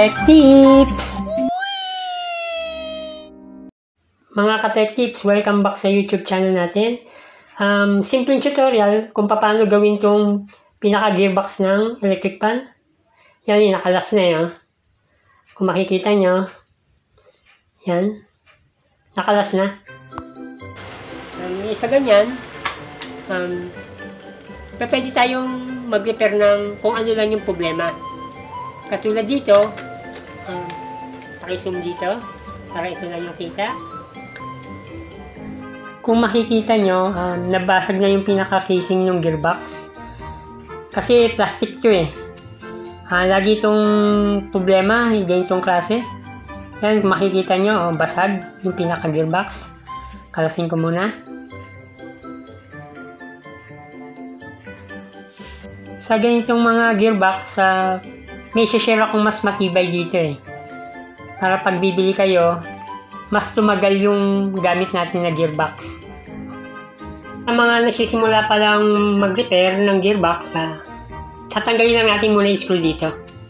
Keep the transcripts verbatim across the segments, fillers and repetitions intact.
Tech Tips! Mga ka-Tech Tips, welcome back sa YouTube channel natin. Um, simpleng tutorial kung paano gawin tong pinaka-gearbox ng electric pan. Yan, yung nakalas na yun. Kung makikita nyo, yan, nakalas na. Um, sa ganyan, um, pwede tayong mag-repair ng kung ano lang yung problema. Katulad dito, um, paki-zoom dito, para ito lang yung kita. Kung makikita nyo, um, nabasag na yung pinaka-casing ng gearbox. Kasi plastic to eh. Uh, lagi itong problema, ganitong klase. Yan, kung makikita nyo, oh, basag yung pinaka-gearbox. Kalasin ko muna. Sa ganitong mga gearbox, uh, may share akong mas matibay dito eh. Para pag bibili kayo, mas tumagal yung gamit natin na gearbox. Sa mga nagsisimula pa lang mag-repair ng gearbox, uh, tatanggalin lang natin muna yung screw dito.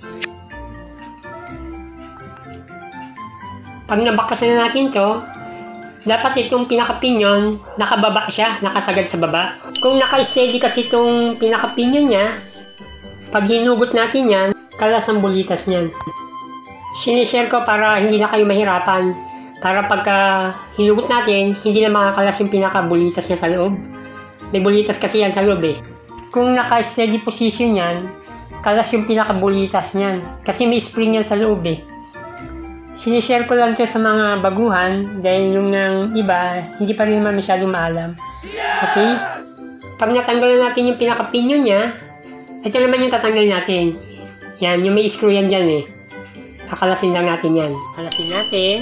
Pag nabakasan na natin to, dapat itong pinaka-pinion, nakababa siya, nakasagad sa baba. Kung naka-steady kasi itong pinaka-pinion niya, pag hinugot natin yan, kalas ang bulitas niyan. Sinishare ko para hindi na kayo mahirapan. Para pagka hinugot natin, hindi na makakalas yung pinaka-bulitas niya sa loob. May bulitas kasi yan sa loob eh. Kung naka-steady position yan, kalas yung pinaka-bulitas niyan. Kasi may spring yan sa loob eh. Sinishare ko lang ito sa mga baguhan dahil yung ng iba, hindi pa rin naman masyadong maalam. Okay? Pag natanggal na natin yung pinaka-pinion niya, ito naman yung tatanggal natin. Yan, yung may screw yan dyan eh. Kakalasin lang natin yan. Kakalasin natin.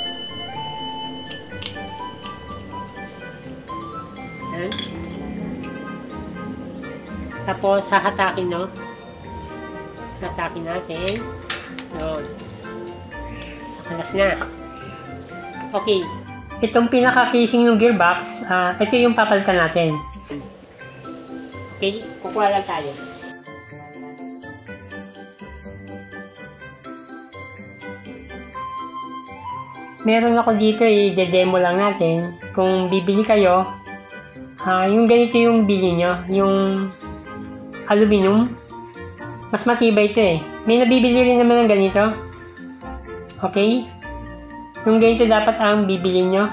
Yan. Tapos, hahatakin, no? Hatakin natin. Yun. Nakalas na. Okay. Itong pinaka-casing ng gearbox, uh, ito yung papalitan natin. Okay, kukuha lang tayo. Meron ako dito, i-demo lang natin. Kung bibili kayo, uh, yung ganito yung bili nyo, yung aluminum. Mas matibay ito eh. May nabibili rin naman ng ganito. Okay? Yung ganito dapat ang bibili nyo.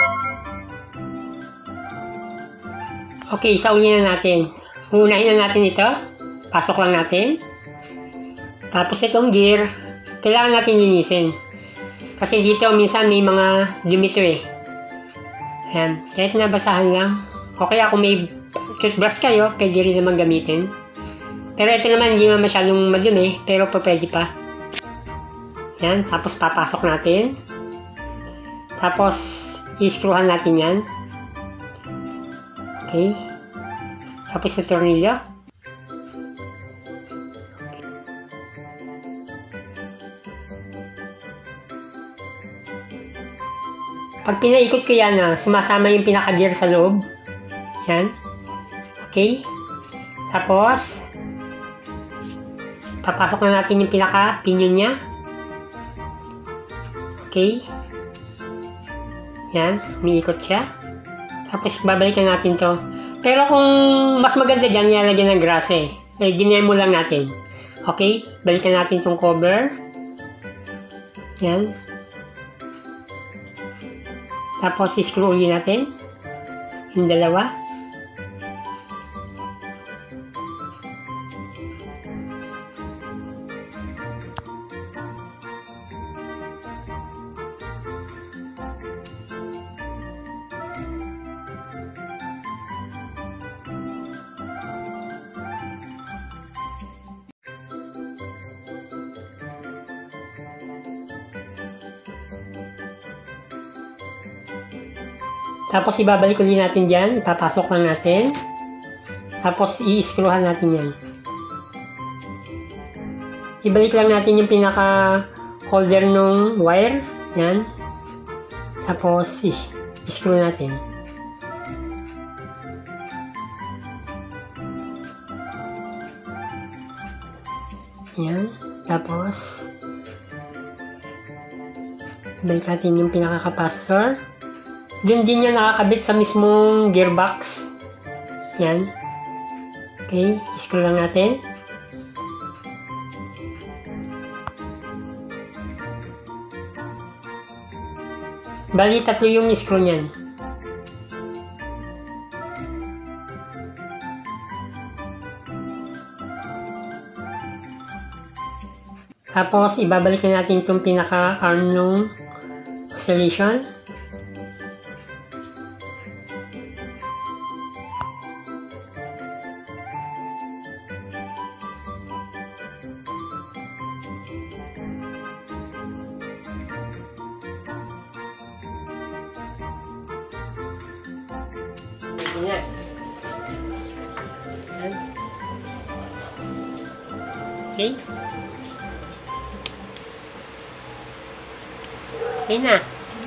Okay, saulin na natin. Unahin na natin ito. Pasok lang natin. Tapos itong gear, kailangan natin linisin. Kasi dito minsan may mga dumito eh. Ayan. Kahit nabasahan lang. O kaya kung may toothbrush kayo, pwede rin naman gamitin. Pero ito naman hindi naman masyadong madumi. Pero pa pwede pa. Ayan. Tapos papasok natin. Tapos i-screwhan natin yan. Okay. Tapos sa tornilyo. Pag pinaikot ko yan, ah, sumasama yung pinaka-gear sa loob. Yan. Okay. Tapos, papasok na natin yung pinaka-pinion niya. Okay. Yan. Umiikot siya. Tapos, babalikan natin to. Pero kung mas maganda dyan, nilalagyan ng grasa eh. Eh, dinemo lang natin. Okay. Balikan natin itong cover. Yan. Tapos, i-screw ulit natin yung dalawa. Tapos ibabalik ulit natin dyan, ipapasok lang natin. Tapos i-screwhan natin yan. Ibalik lang natin yung pinaka holder ng wire. Yan. Tapos i-screw natin. Yan. Tapos Balik natin yung pinaka-capacitor. Doon din yan nakakabit sa mismong gearbox. Yan. Okay, screw lang natin. Bali, tatlo yung screw niyan. Tapos, ibabalik na natin itong pinaka-arm ng oscillation. Yan. Yan. Okay. Okay na.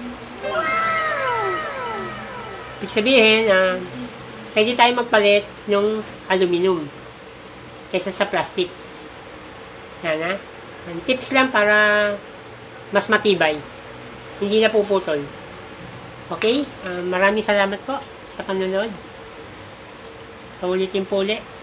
Ibig sabihin, uh, pwede tayo magpalit ng aluminum kaysa sa plastic. Yan ha. Tips lang para mas matibay. Hindi na puputol. Okay? Uh, maraming salamat po sa panonood. So, ulitin po ulit.